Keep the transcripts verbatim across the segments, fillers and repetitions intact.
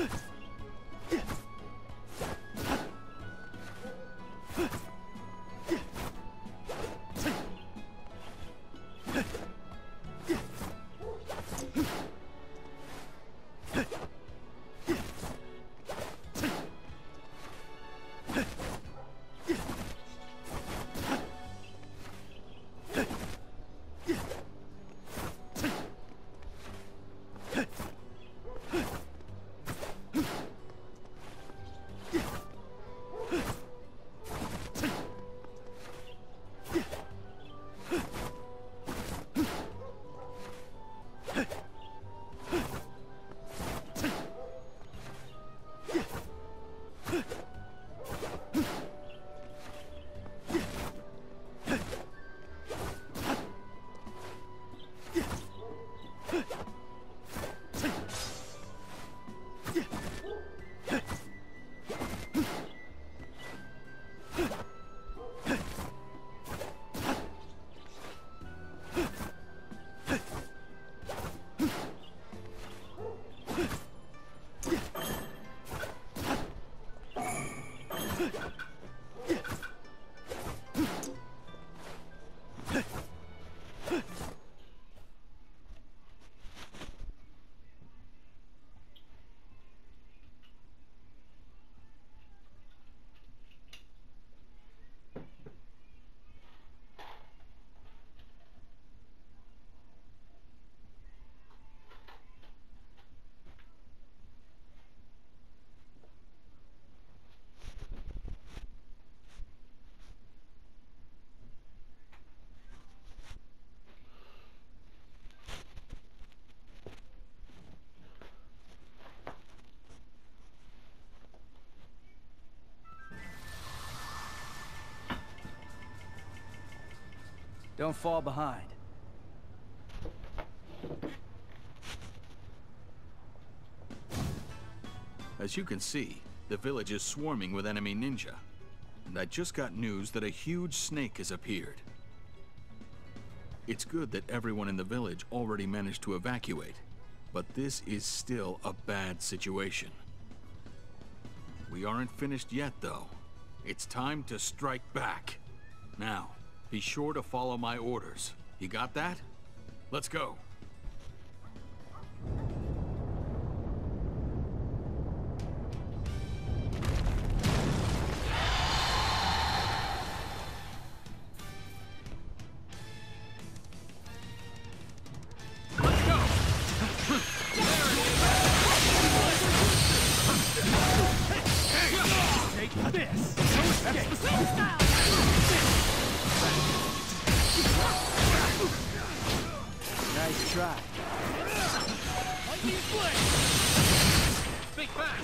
Don't fall behind. As you can see, the village is swarming with enemy ninja. And I just got news that a huge snake has appeared. It's good that everyone in the village already managed to evacuate, but this is still a bad situation. We aren't finished yet, though. It's time to strike back. Now, be sure to follow my orders. You got that? Let's go. Nice try. Big bang.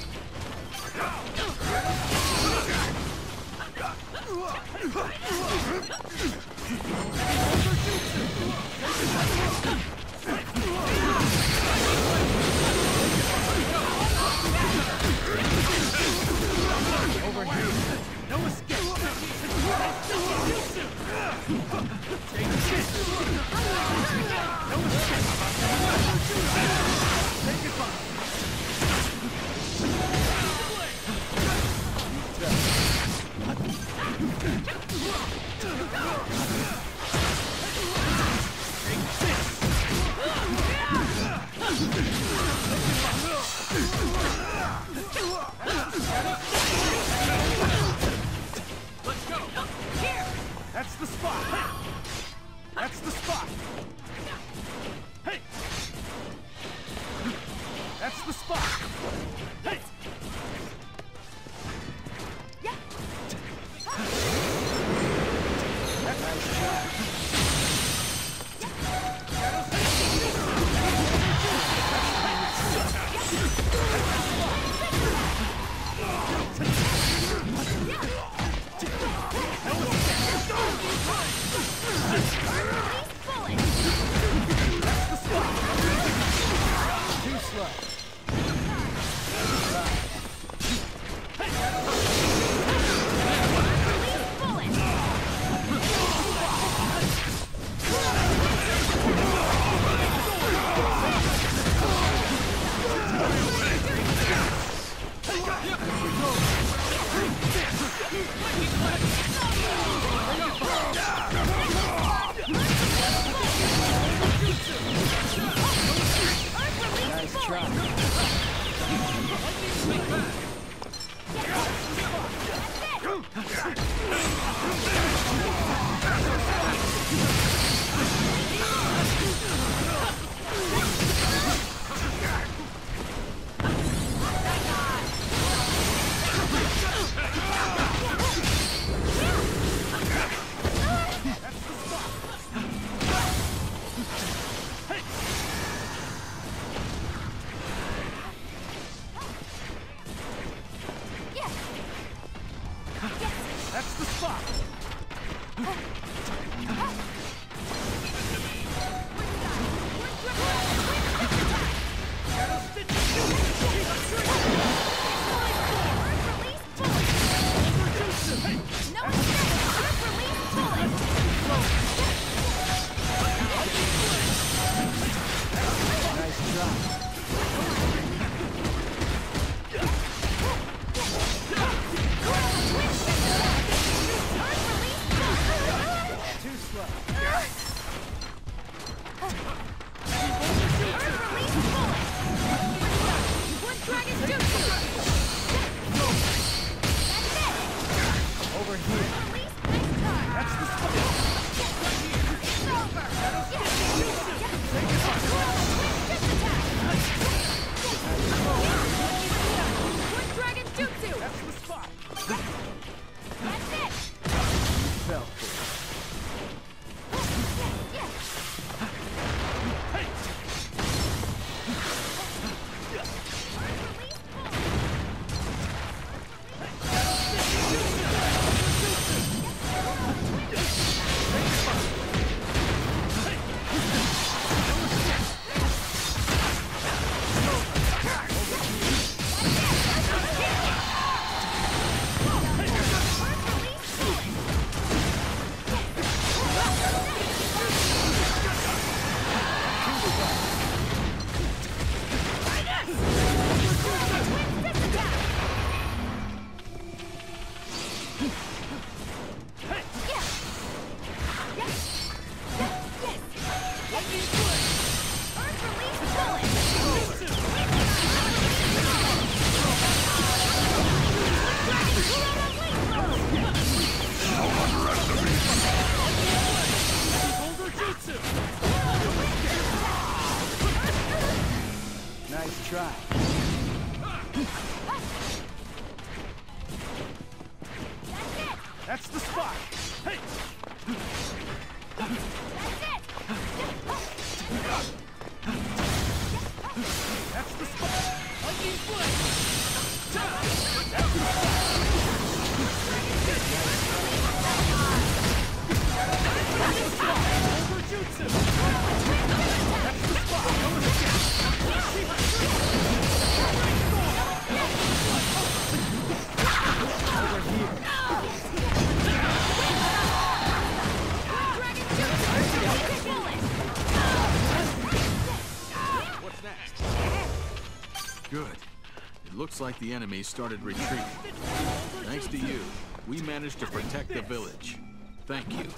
Over here. No escape. Take this. No escape. Take it back. Let's go. Here. That's the spot. That's the spot. Hey. That's the spot. Hey. Yeah. That's nice shot. Too slow. Bullet. That's the spot. Nice try. Too slow. Over here. That's the spot. That's the spot. Fell for Nice try. That's the spot. Hey! That's the spot. Lightning flame. Over jutsu. That's the spot. Over here. What's next? Good. It looks like the enemy started retreating. Thanks to you, we managed to protect the village. Thank you.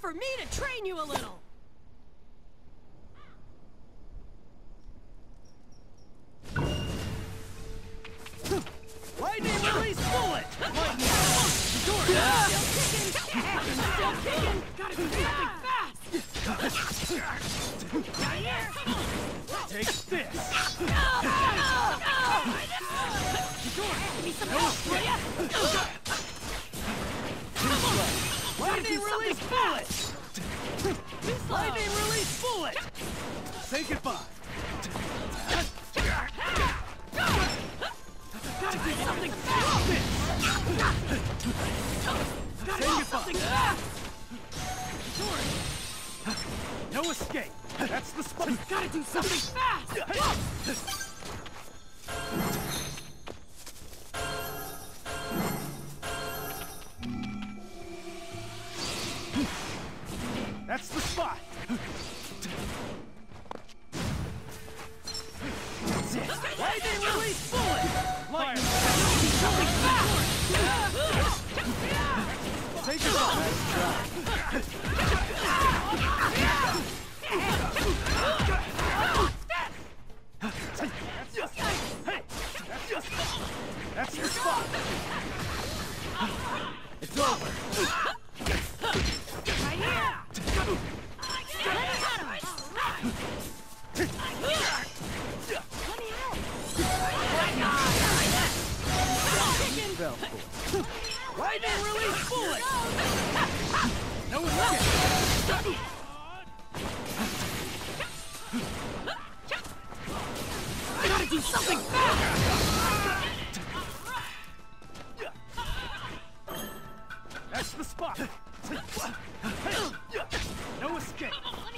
for me to train you a little. Lightning release bullet! Lightning! Still kicking! Still kicking! Gotta do something fast! Take this! Give me some help, will ya? Lightning release bullet! Too slow. Lightning release bullet! Say goodbye! Gotta do something fast! Gotta do something fast! No escape! That's the spot! Gotta do something fast! That's the spot! That's it! Lightning release bullet! Lightning! Something fast! Take it off! Hey! That's the spot! It's over! Right here! Lightning release bullet! No escape! I gotta do something fast! That's the spot! No escape!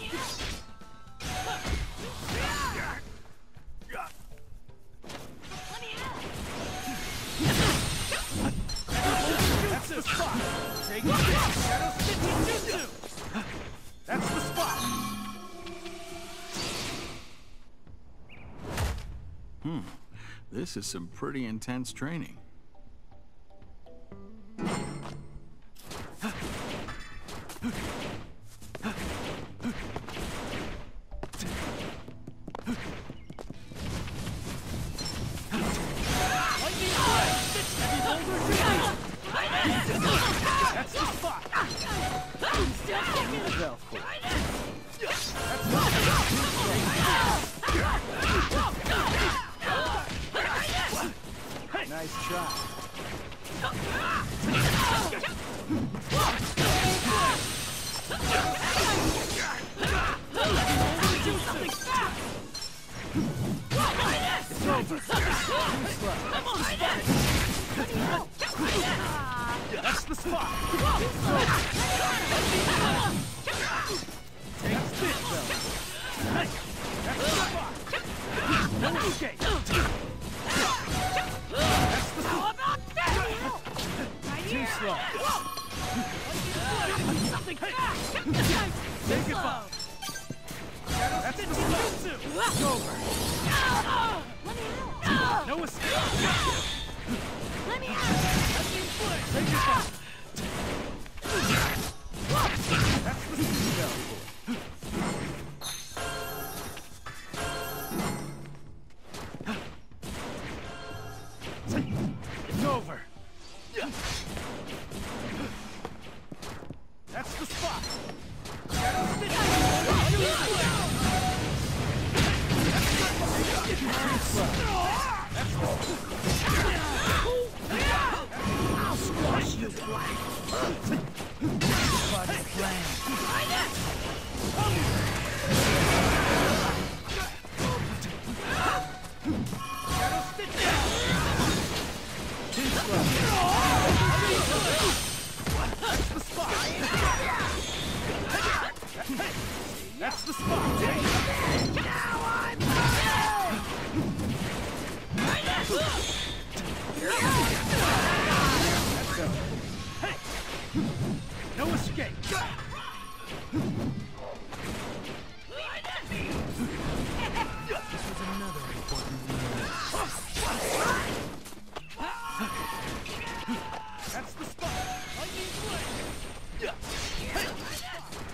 That's the spot! Take this! Shadow Stitching Jutsu! That's the spot! Hmm. This is some pretty intense training. Lightning Blade! Heavy Boulder Jutsu! That's the spot! Still kicking! Velcro. Nice try. Do something fast! It's over. Too slow. That's the spot. Take this, Velcro. Hey, that's the spot. No escape. That's the spot. Too slow. Something fast! Take it back. That's the jutsu. It's over. No escape. Let me out! Take it back. That's the spot. It's over. That's the spot. Shadow Stitching. I'll squash you black! Body plan. Shadow Stitching. Too slow. That's the spot. That's the spot. Now I'm Let's go. Hey! No escape. This was another important move. That's the spot. Lightning Blade. Hey!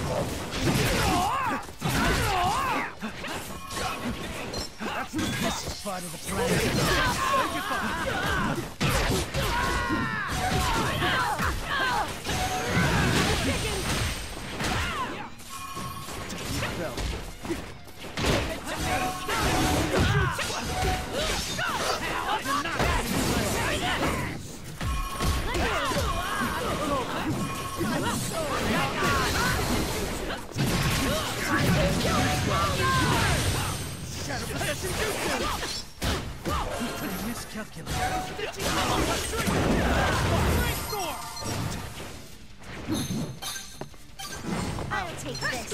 That's the best part of the plan. Take it back. Shadow Possession Jutsu! Miscalculated. I'll take this.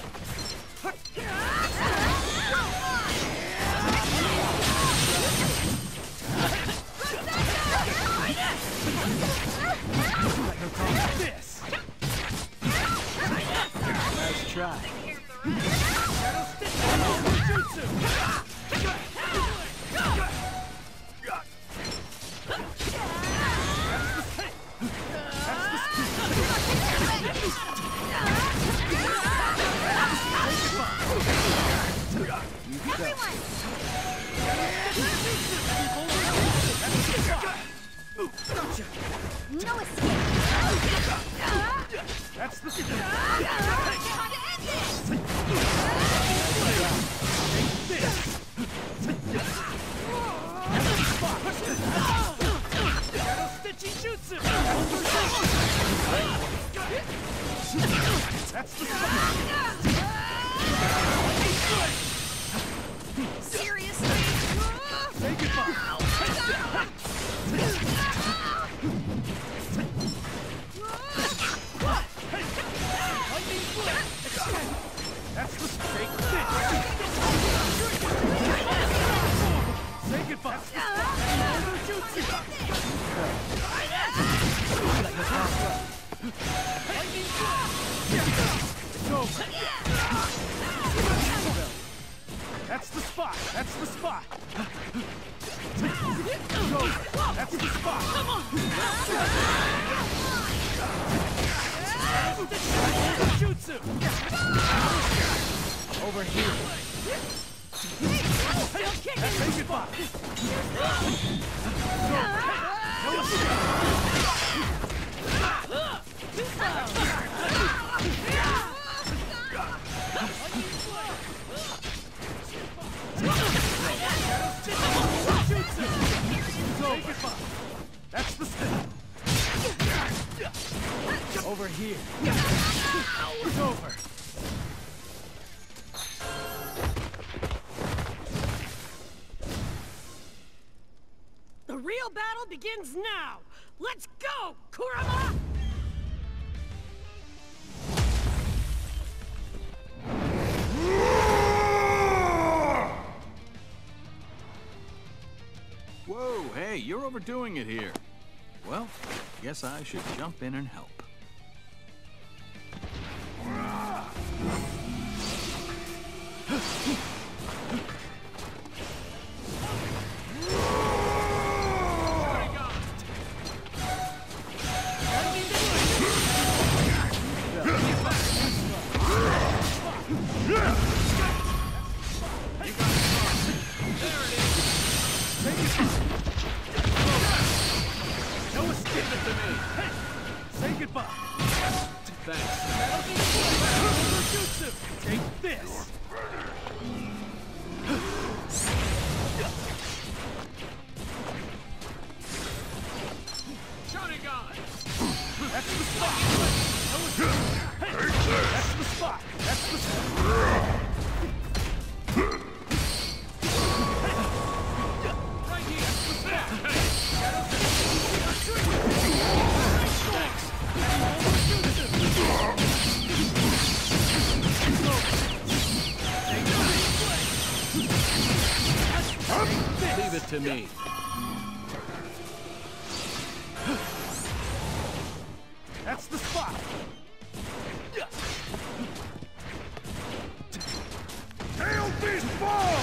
This! Nice try. Shadow Stitch Jutsu! Gotcha! No escape. That's the Time to end this. this! Shadow Stitchy Jutsu! That's the Seriously? Say goodbye! That's the snake fish! Say goodbye! Another jutsu! It's over! That's the spot! That's the spot! It's over! That's the spot! Come on! Jutsu! Over here! Still kicking. Say goodbye! No escape! Jutsu! Say goodbye! That's the step! Over here! It's over! The real battle begins now! Let's go, Kurama! Whoa, hey, you're overdoing it here. Well, guess I should jump in and help. No escape it to me! Hey! Say goodbye! Thanks. Jutsu! Take this! Sharingan! That's the spot! No escape! Hey! That's the spot! That's the spot! Right here! Leave it to me. That's the spot! Tail Beast Ball!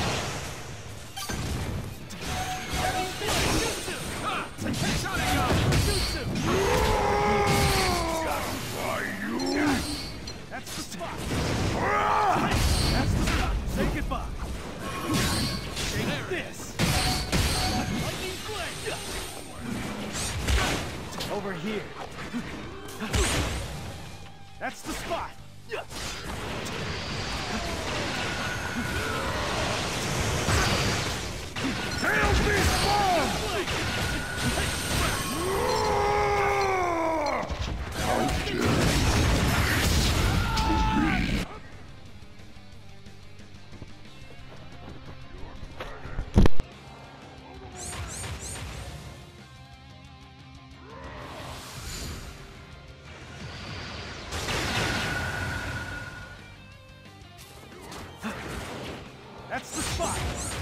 Jutsu! That's the spot. That's the spot. Say goodbye. Take this. Lightning blade. Over here. That's the spot. Tails be spawn! That's the spot.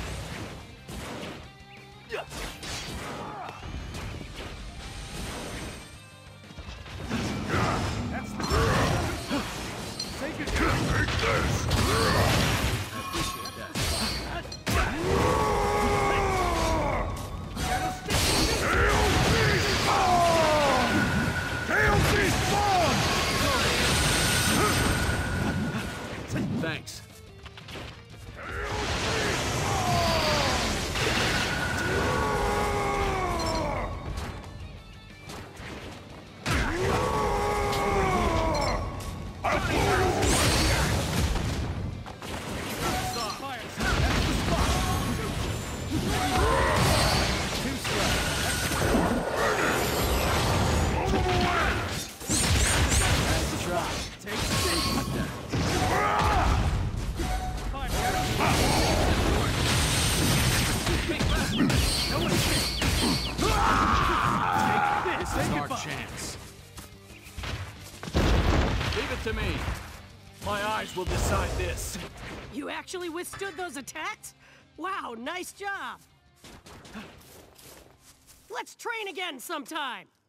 That's the Take it. Take this. I appreciate that. Thanks. This is our chance. Leave it to me. My eyes will decide this. You actually withstood those attacks? Wow, nice job. Let's train again sometime.